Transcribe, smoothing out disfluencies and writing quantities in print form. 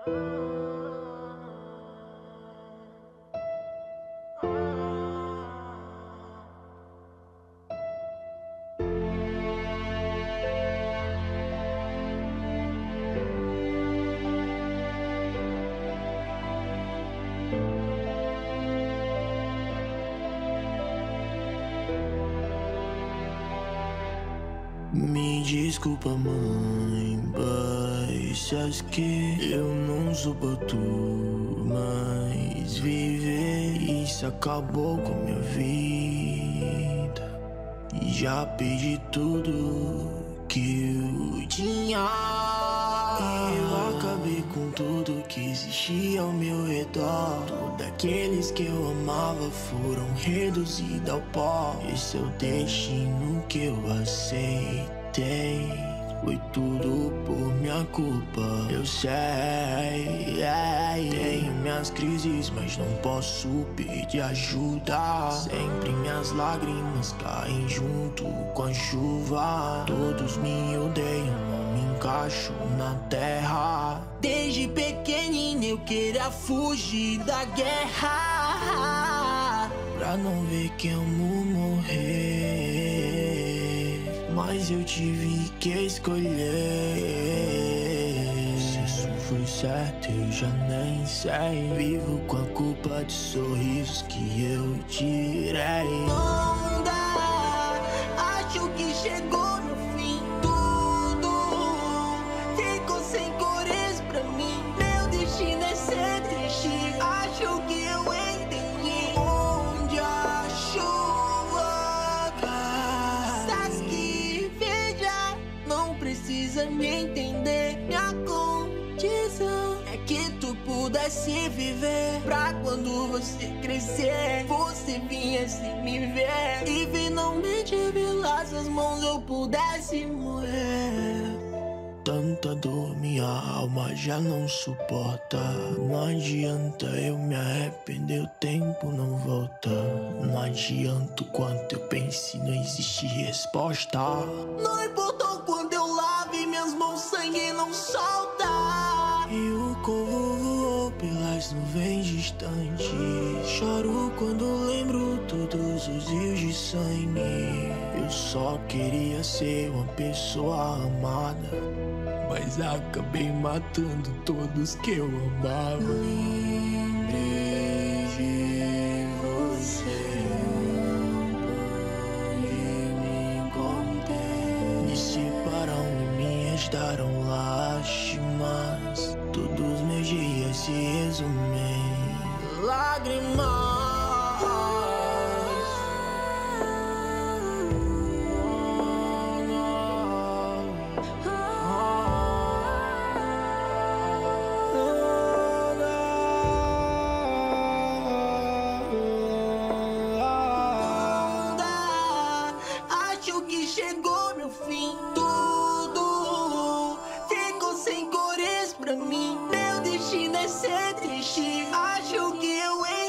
Me desculpa, mãe, mas acho que eu não suporto mais viver. Isso acabou com minha vida. E já perdi tudo que eu tinha. Eu acabei com tudo que existia ao meu redor. Todos aqueles que eu amava foram reduzidos ao pó. Esse é o destino que eu aceitei. Foi tudo por minha culpa, eu sei. Tenho minhas crises, mas não posso pedir ajuda. Sempre minhas lágrimas caem junto com a chuva. Todos me odeiam, não me encaixo na terra. Desde pequenino eu queria fugir da guerra, pra não ver quem amo morrer. Mas eu tive que escolher. Se isso foi certo eu já nem sei. Vivo com a culpa de sorrisos que eu tirei. Não dá, acho que chegou no fim. Tudo ficou sem cores pra mim. Meu destino é ser triste. Acho que eu entendi. Onde a chuva cai, não precisa me entender. Minha condição é que tu pudesse viver, pra quando você crescer, você viesse me ver e finalmente pelas suas mãos eu pudesse morrer. Tanta dor minha alma já não suporta. Não adianta eu me arrepender, o tempo não volta. Não adianta o quanto eu pense, não existe resposta. Não importa o quanto eu lave minhas mãos, sangue não solta. E o corvo voou pelas nuvens distantes. Choro quando lembro todos os rios de sangue. Eu só queria ser uma pessoa amada, mas acabei matando todos que eu amava. Lembrei de você, pude me conter. Me separaram e me restaram lágrimas. Todos meus dias se resumem em lágrimas. Chegou meu fim, tudo ficou sem cores pra mim. Meu destino é ser triste. Acho que eu